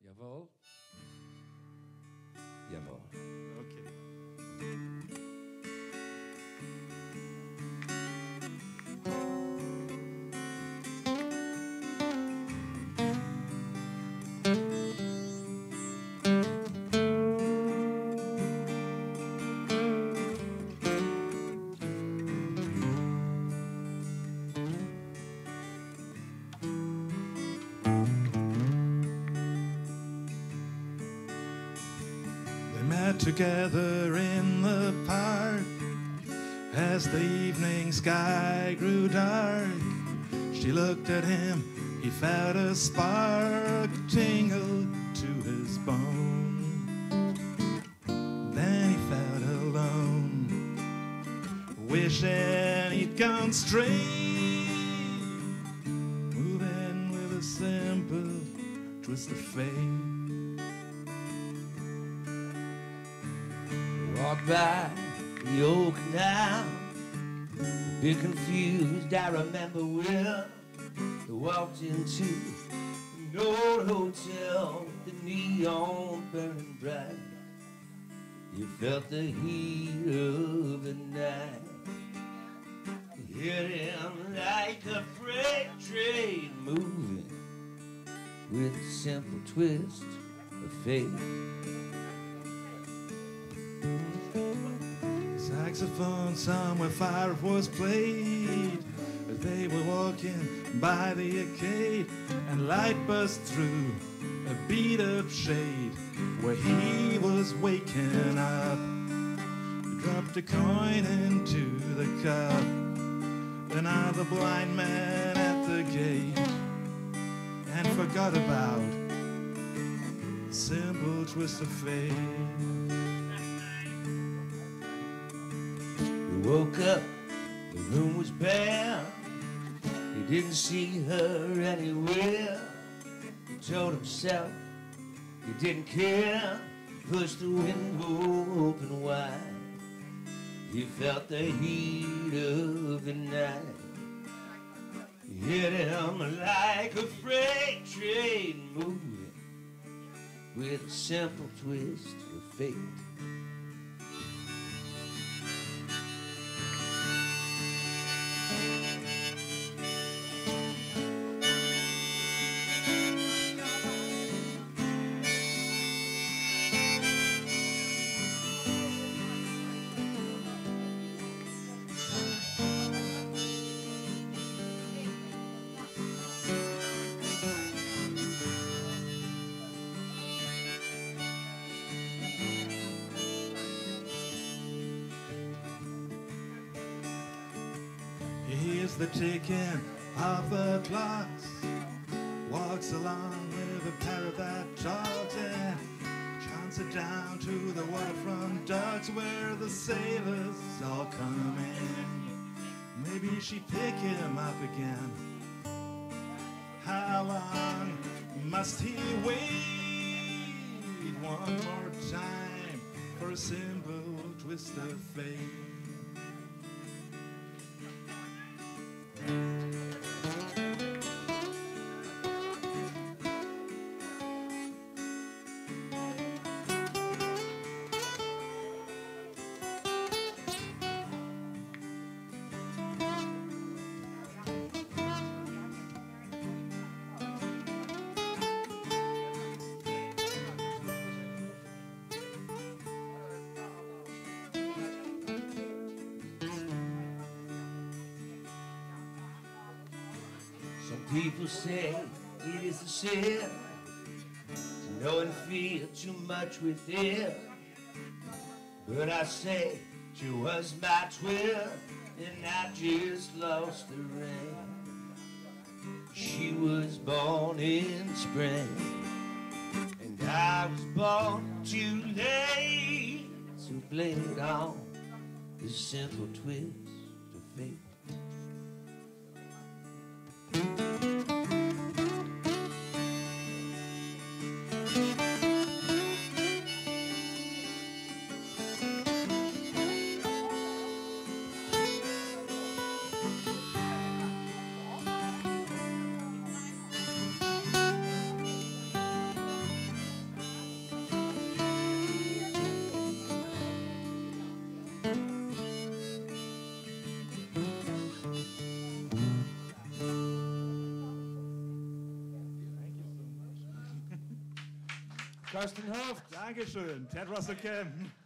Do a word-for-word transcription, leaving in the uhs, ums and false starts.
Jawohl. Jawohl. Okay. Together in the park, as the evening sky grew dark, she looked at him, he felt a spark tingle to his bone. Then he felt alone, wishing he'd gone straight, moving with a simple twist of fate. Walked by the old canal, bit confused, I remember well. I walked into an old hotel, the neon burning bright. You felt the heat of the night. You hit him like a freight train moving with a simple twist of fate. Saxophone somewhere far off was played as they were walking by the arcade, and light burst through a beat-up shade where he was waking up. He dropped a coin into the cup. Another blind man at the gate, and forgot about the simple twist of fate. Woke up, the room was bare. He didn't see her anywhere. He told himself he didn't care. Pushed the window open wide. He felt the heat of the night. Hit him like a freight train moving with a simple twist of fate. The ticking of the clocks, walks along with a parrot that talks, and chants it down to the waterfront docks where the sailors all come in. Maybe she'd pick him up again. How long must he wait? One more time for a simple twist of fate. People say it is a sin to know and feel too much within, but I say she was my twin, and I just lost the ring. She was born in spring, and I was born too late. So blame it on the simple twist of fate. Carsten Hœft. Dankeschön, Ted Russell Kamp.